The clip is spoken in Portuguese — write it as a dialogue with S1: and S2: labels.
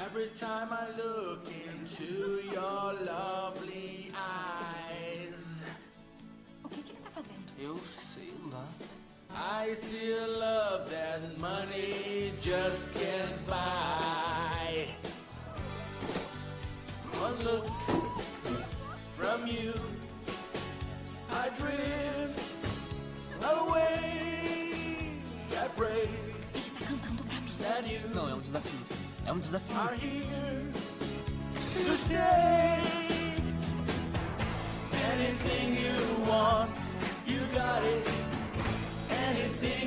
S1: Every time I look into your lovely eyes.
S2: O que ele tá fazendo?
S3: Eu sei lá.
S1: I see a love that money just can't buy. One look from you, I drift away. I pray
S2: Ele tá cantando pra mim.
S1: that you
S3: Não, é um desafio. É um desafio.
S1: are here to stay. Anything you want, you got it. Anything